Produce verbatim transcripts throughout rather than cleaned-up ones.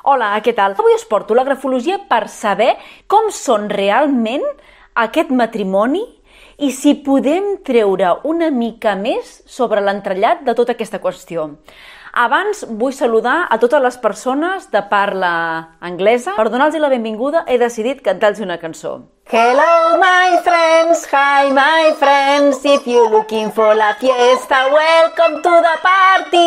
Hola, què tal? Avui us porto la grafologia per saber com són realment aquest matrimoni i si podem treure una mica més sobre l'entrellat de tota aquesta qüestió. Abans vull saludar a totes les persones de parla anglesa. Per donar-los la benvinguda he decidit cantar-los una cançó. Hello my friends, hi my friends, if you're looking for la fiesta, welcome to the party.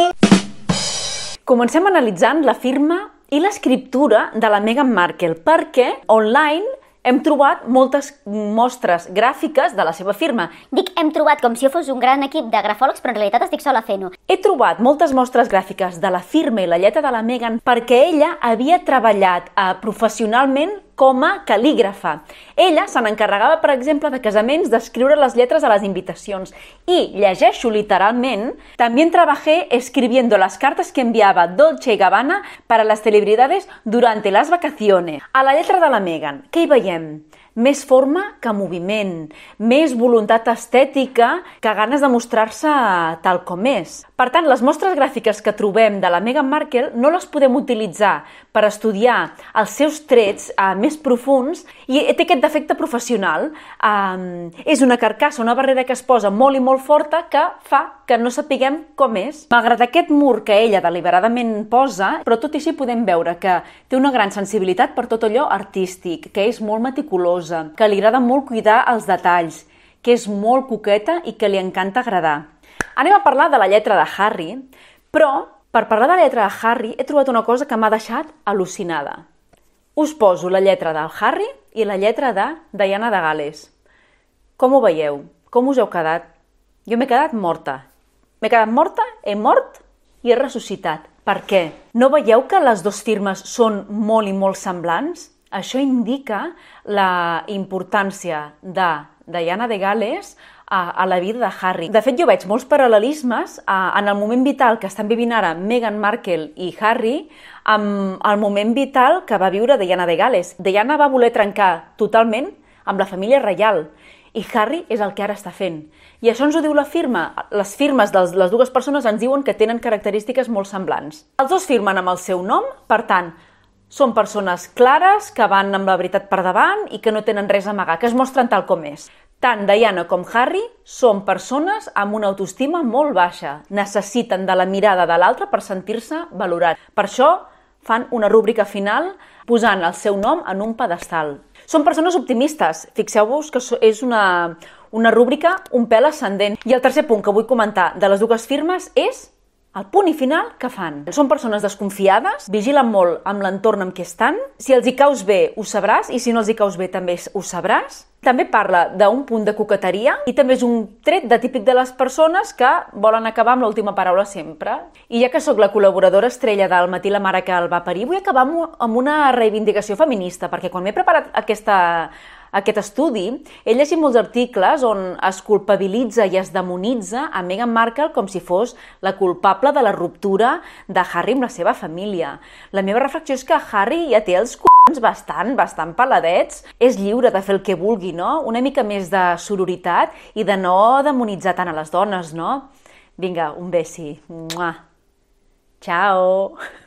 Comencem analitzant la firma i l'escriptura de la Meghan Markle, perquè online hem trobat moltes mostres gràfiques de la seva firma. Dic hem trobat com si jo fos un gran equip de grafòlegs, però en realitat estic sola fent-ho. He trobat moltes mostres gràfiques de la firma i la lletra de la Meghan perquè ella havia treballat eh, professionalment com a cal·lígrafa. Ella se n'encarregava, per exemple, de casaments, d'escriure les lletres a les invitacions. I, llegeixo literalment, también trabajé escribiendo las cartas que enviaba Dolce y Gabbana para las celebridades durante las vacaciones. A la lletra de la Meghan, què hi veiem? Més forma que moviment, més voluntat estètica que ganes de mostrar-se tal com és. Per tant, les mostres gràfiques que trobem de la Meghan Markle no les podem utilitzar per estudiar els seus trets eh, més profunds i té aquest defecte professional. Eh, és una carcassa, una barrera que es posa molt i molt forta que fa que no sapiguem com és. Malgrat aquest mur que ella deliberadament posa, però tot i així podem veure que té una gran sensibilitat per tot allò artístic, que és molt meticulosa, que li agrada molt cuidar els detalls, que és molt coqueta i que li encanta agradar. Anem a parlar de la lletra de Harry, però per parlar de la lletra de Harry he trobat una cosa que m'ha deixat al·lucinada. Us poso la lletra del Harry i la lletra de Diana de Gal·les. Com ho veieu? Com us heu quedat? Jo m'he quedat morta. M'he quedat morta, he mort i he ressuscitat. Per què? No veieu que les dues firmes són molt i molt semblants? Això indica la importància de Diana de Gal·les a, a la vida de Harry. De fet, jo veig molts paral·lelismes a, en el moment vital que estan vivint ara Meghan Markle i Harry amb el moment vital que va viure Diana de Gal·les. Diana va voler trencar totalment amb la família reial i Harry és el que ara està fent. I això ens ho diu la firma. Les firmes de les dues persones ens diuen que tenen característiques molt semblants. Els dos firmen amb el seu nom, per tant, són persones clares, que van amb la veritat per davant i que no tenen res a amagar, que es mostren tal com és. Tant Diana com Harry són persones amb una autoestima molt baixa. Necessiten de la mirada de l'altre per sentir-se valorats. Per això fan una rúbrica final posant el seu nom en un pedestal. Són persones optimistes. Fixeu-vos que és una, una rúbrica un pèl ascendent. I el tercer punt que vull comentar de les dues firmes és el punt i final que fan. Són persones desconfiades, vigilen molt amb l'entorn en què estan. Si els hi caus bé, ho sabràs, i si no els hi caus bé, també ho sabràs. També parla d'un punt de coqueteria i també és un tret de típic de les persones que volen acabar amb l'última paraula sempre. I ja que sóc la col·laboradora estrella del Matí la mare que el va parir, vull acabar amb una reivindicació feminista, perquè quan m'he preparat aquesta... aquest estudi, he llegit molts articles on es culpabilitza i es demonitza a Meghan Markle com si fos la culpable de la ruptura de Harry amb la seva família. La meva reflexió és que Harry ja té els c***s bastant, bastant peladets. És lliure de fer el que vulgui, no? Una mica més de sororitat i de no demonitzar tant a les dones, no? Vinga, un besi. Mua. Ciao.